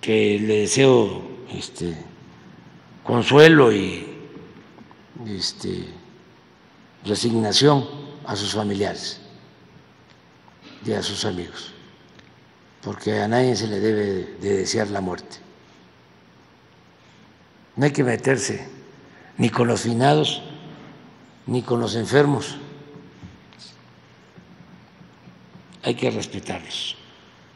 que le deseo consuelo y resignación a sus familiares y a sus amigos, porque a nadie se le debe de desear la muerte. No hay que meterse ni con los finados ni con los enfermos, hay que respetarlos.